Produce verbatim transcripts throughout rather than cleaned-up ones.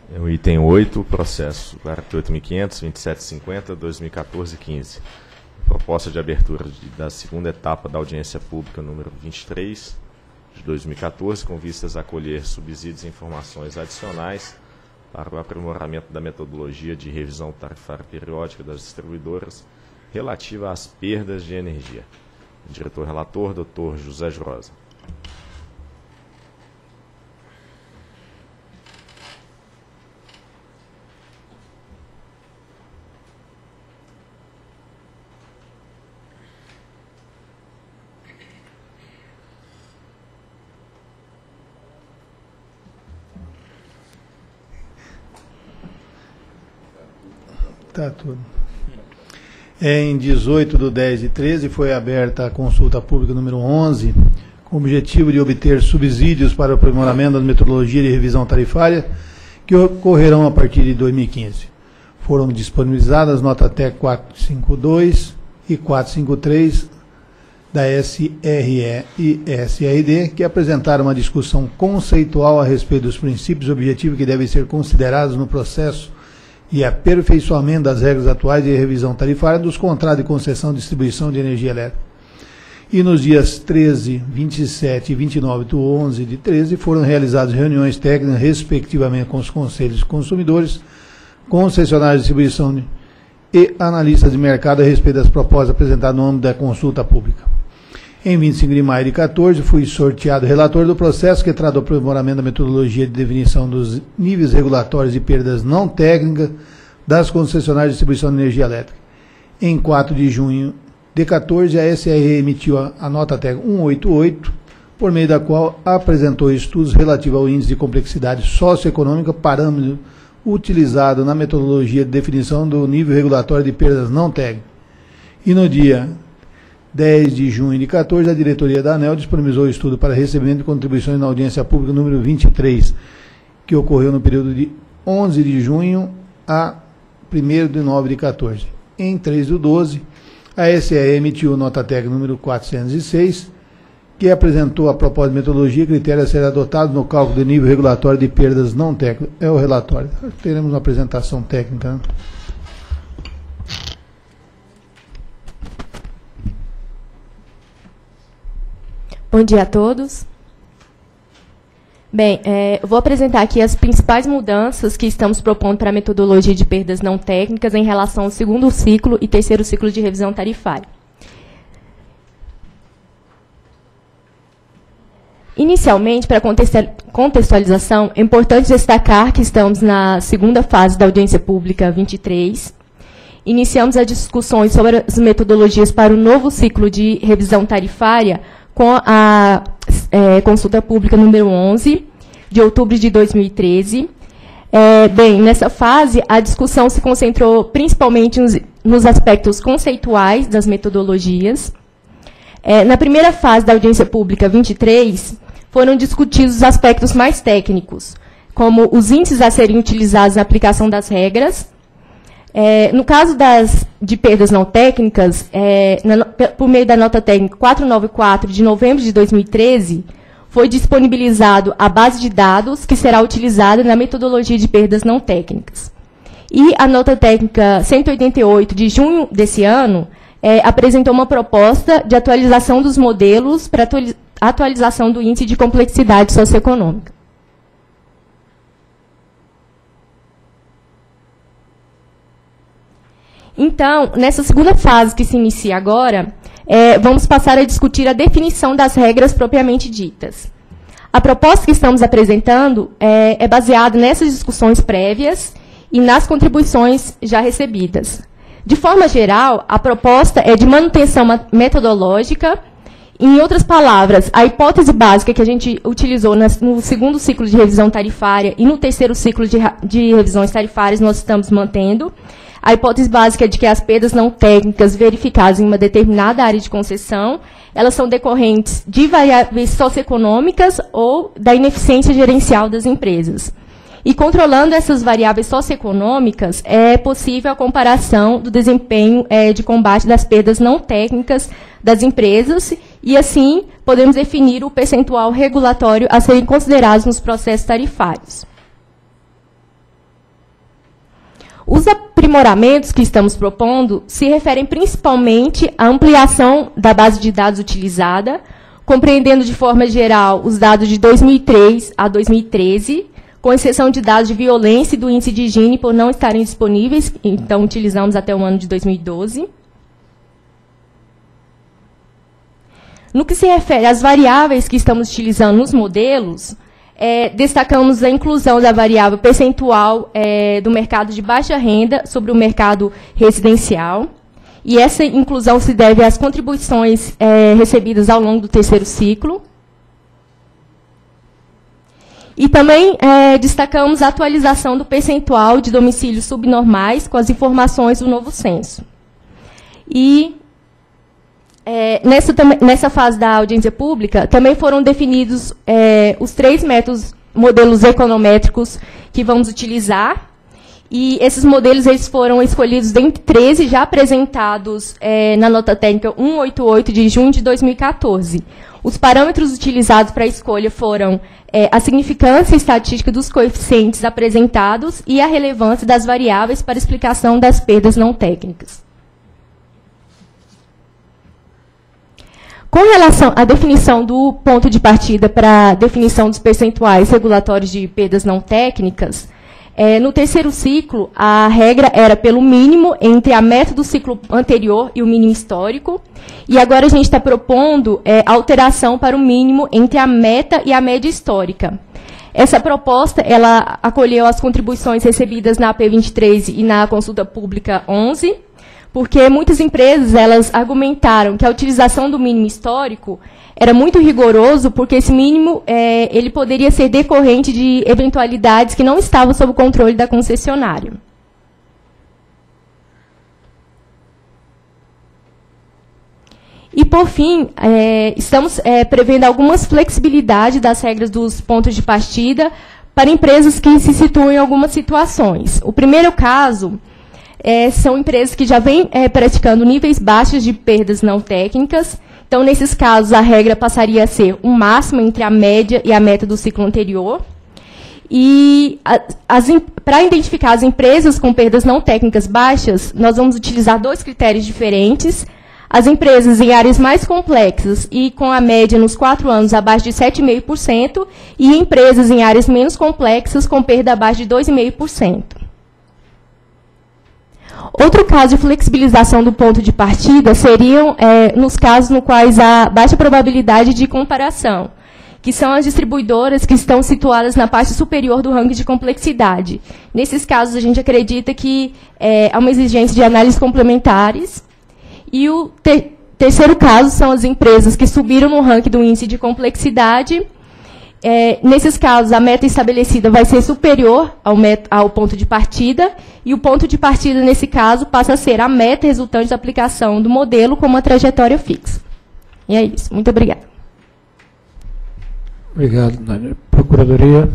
É o item oito, processo quarenta e oito mil e quinhentos, vinte e sete cinquenta, dois mil e quatorze, quinze. Proposta de abertura de, da segunda etapa da audiência pública número vinte e três de dois mil e quatorze, com vistas a colher subsídios e informações adicionais para o aprimoramento da metodologia de revisão tarifária periódica das distribuidoras relativa às perdas de energia. Diretor-relator, doutor José Jurosa. Tá tudo. É, em dezoito de dez de treze foi aberta a consulta pública número onze, com o objetivo de obter subsídios para o aprimoramento da metodologia de revisão tarifária que ocorrerão a partir de dois mil e quinze. Foram disponibilizadas nota T E C quatrocentos e cinquenta e dois e quatrocentos e cinquenta e três da S R E e S R D, que apresentaram uma discussão conceitual a respeito dos princípios e objetivos que devem ser considerados no processo e aperfeiçoamento das regras atuais de revisão tarifária dos contratos de concessão e distribuição de energia elétrica. E nos dias treze, vinte e sete e vinte e nove do onze de treze foram realizadas reuniões técnicas, respectivamente, com os conselhos de consumidores, concessionários de distribuição de, e analistas de mercado a respeito das propostas apresentadas no âmbito da consulta pública. Em vinte e cinco de maio de quatorze, fui sorteado relator do processo que trata do aprimoramento da metodologia de definição dos níveis regulatórios de perdas não técnicas das concessionárias de distribuição de energia elétrica. Em quatro de junho de quatorze, a S R E emitiu a, a nota T E C cento e oitenta e oito, por meio da qual apresentou estudos relativos ao índice de complexidade socioeconômica, parâmetro utilizado na metodologia de definição do nível regulatório de perdas não técnicas. E no dia dez de junho de quatorze, a diretoria da ANEEL disponibilizou o estudo para recebimento de contribuições na audiência pública número vinte e três, que ocorreu no período de onze de junho a primeiro de nove de quatorze. Em três do doze, a S R E emitiu nota técnica número quatrocentos e seis, que apresentou a proposta de metodologia e critérios a serem adotados no cálculo do nível regulatório de perdas não técnicas. É o relatório. Teremos uma apresentação técnica, né? Bom dia a todos. Bem, é, eu vou apresentar aqui as principais mudanças que estamos propondo para a metodologia de perdas não técnicas em relação ao segundo ciclo e terceiro ciclo de revisão tarifária. Inicialmente, para contextualização, é importante destacar que estamos na segunda fase da audiência pública vinte e três. Iniciamos as discussões sobre as metodologias para o novo ciclo de revisão tarifária com a é, consulta pública número onze, de outubro de dois mil e treze. É, bem, nessa fase, a discussão se concentrou principalmente nos, nos aspectos conceituais das metodologias. É, na primeira fase da audiência pública vinte e três, foram discutidos os aspectos mais técnicos, como os índices a serem utilizados na aplicação das regras. É, no caso das, de perdas não técnicas, é, na, por meio da nota técnica quatrocentos e noventa e quatro, de novembro de dois mil e treze, foi disponibilizado a base de dados que será utilizada na metodologia de perdas não técnicas. E a nota técnica cento e oitenta e oito, de junho desse ano, é, apresentou uma proposta de atualização dos modelos para atualiz, atualização do índice de complexidade socioeconômica. Então, nessa segunda fase que se inicia agora, é, vamos passar a discutir a definição das regras propriamente ditas. A proposta que estamos apresentando é, é baseada nessas discussões prévias e nas contribuições já recebidas. De forma geral, a proposta é de manutenção metodológica. Em outras palavras, a hipótese básica que a gente utilizou no segundo ciclo de revisão tarifária e no terceiro ciclo de, de revisões tarifárias nós estamos mantendo. A hipótese básica é de que as perdas não técnicas verificadas em uma determinada área de concessão, elas são decorrentes de variáveis socioeconômicas ou da ineficiência gerencial das empresas. E controlando essas variáveis socioeconômicas, é possível a comparação do desempenho é, de combate das perdas não técnicas das empresas e, assim, podemos definir o percentual regulatório a serem considerados nos processos tarifários. aprimoramentos que estamos propondo se referem principalmente à ampliação da base de dados utilizada, compreendendo de forma geral os dados de dois mil e três a dois mil e treze, com exceção de dados de violência e do índice de Gini por não estarem disponíveis, então utilizamos até o ano de dois mil e doze. No que se refere às variáveis que estamos utilizando nos modelos, é, destacamos a inclusão da variável percentual é, do mercado de baixa renda sobre o mercado residencial. E essa inclusão se deve às contribuições é, recebidas ao longo do terceiro ciclo. E também é, destacamos a atualização do percentual de domicílios subnormais com as informações do novo censo. E é, nessa, nessa fase da audiência pública, também foram definidos é, os três métodos, modelos econométricos que vamos utilizar. E esses modelos eles foram escolhidos dentre treze já apresentados é, na nota técnica cento e oitenta e oito de junho de dois mil e quatorze. Os parâmetros utilizados para a escolha foram é, a significância estatística dos coeficientes apresentados e a relevância das variáveis para explicação das perdas não técnicas. Com relação à definição do ponto de partida para a definição dos percentuais regulatórios de perdas não técnicas, É, no terceiro ciclo, a regra era pelo mínimo entre a meta do ciclo anterior e o mínimo histórico. E agora a gente está propondo é, alteração para o mínimo entre a meta e a média histórica. Essa proposta ela acolheu as contribuições recebidas na A P vinte e três e na consulta pública onze, porque muitas empresas elas argumentaram que a utilização do mínimo histórico era muito rigoroso, porque esse mínimo é, ele poderia ser decorrente de eventualidades que não estavam sob o controle da concessionária. E, por fim, é, estamos é, prevendo algumas flexibilidades das regras dos pontos de partida para empresas que se situam em algumas situações. O primeiro caso é, são empresas que já vêm é, praticando níveis baixos de perdas não técnicas. Então, nesses casos, a regra passaria a ser um máximo entre a média e a meta do ciclo anterior. E, para identificar as empresas com perdas não técnicas baixas, nós vamos utilizar dois critérios diferentes. As empresas em áreas mais complexas e com a média nos quatro anos abaixo de sete vírgula cinco por cento e empresas em áreas menos complexas com perda abaixo de dois vírgula cinco por cento. Outro caso de flexibilização do ponto de partida seriam é, nos casos nos quais há baixa probabilidade de comparação, que são as distribuidoras que estão situadas na parte superior do ranking de complexidade. Nesses casos, a gente acredita que é, há uma exigência de análises complementares. E o ter terceiro caso são as empresas que subiram no ranking do índice de complexidade. É, nesses casos, a meta estabelecida vai ser superior ao, met ao ponto de partida, e o ponto de partida, nesse caso, passa a ser a meta resultante da aplicação do modelo como uma trajetória fixa. E é isso. Muito obrigada. Obrigado, Nádia. Procuradoria.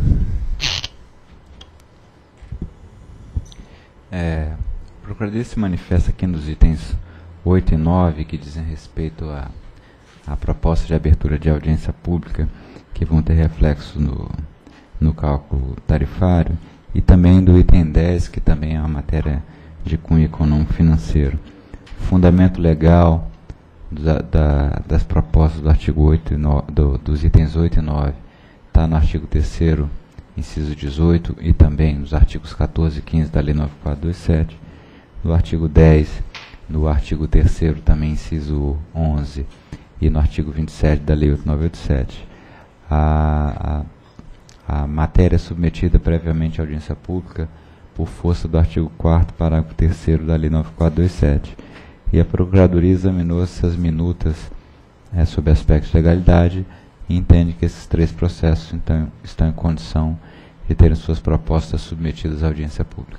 É, a Procuradoria se manifesta aqui nos itens oito e nove, que dizem respeito à, à proposta de abertura de audiência pública, que vão ter reflexo no, no cálculo tarifário, e também do item dez, que também é uma matéria de cunho econômico-financeiro. Fundamento legal da, da, das propostas do artigo oito e nove, do, dos itens oito e nove está no artigo terceiro, inciso dezoito, e também nos artigos quatorze e quinze da Lei nove mil quatrocentos e vinte e sete, no artigo dez, no artigo terceiro, também inciso onze, e no artigo vinte e sete da Lei oito mil novecentos e oitenta e sete. A, a, a matéria é submetida previamente à audiência pública por força do artigo quarto, parágrafo terceiro da Lei nove mil quatrocentos e vinte e sete. E a Procuradoria examinou essas minutas é, sob aspectos de legalidade e entende que esses três processos então, estão em condição de terem suas propostas submetidas à audiência pública.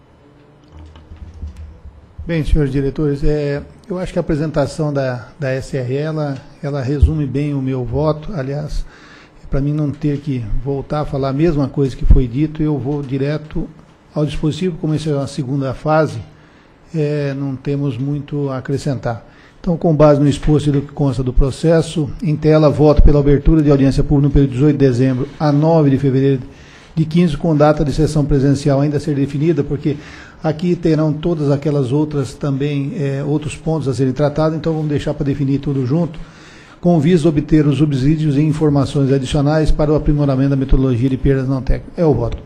Bem, senhores diretores, é, eu acho que a apresentação da, da S R E, ela, ela resume bem o meu voto. Aliás, para mim não ter que voltar a falar a mesma coisa que foi dito, eu vou direto ao dispositivo. Como essa é uma segunda fase, é, não temos muito a acrescentar. Então, com base no exposto do que consta do processo, em tela, voto pela abertura de audiência pública no período de dezoito de dezembro a nove de fevereiro de quinze, com data de sessão presencial ainda a ser definida, porque aqui terão todas aquelas outras também, é, outros pontos a serem tratados, então vamos deixar para definir tudo junto, com visa a obter os subsídios e informações adicionais para o aprimoramento da metodologia de perdas não técnicas. É o voto.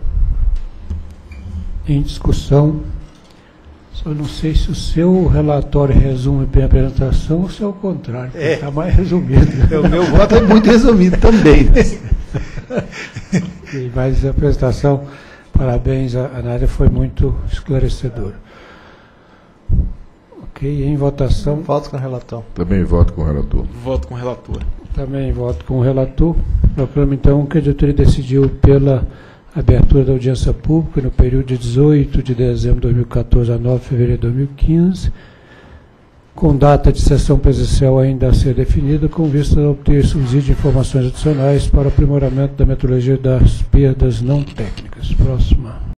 Em discussão, só não sei se o seu relatório resume bem a apresentação ou se é o contrário, É. está mais resumido. O meu voto é muito resumido também. E mais a apresentação, parabéns, a a Nádia foi muito esclarecedora. Ok, em votação, Voto com o relator. Também voto com o relator. Voto com o relator. também voto com o relator. Proclamo então que a diretoria decidiu pela abertura da audiência pública no período de dezoito de dezembro de dois mil e quatorze a nove de fevereiro de dois mil e quinze, com data de sessão presencial ainda a ser definida, com vista a obter subsídio de informações adicionais para o aprimoramento da metodologia das perdas não técnicas. Próxima.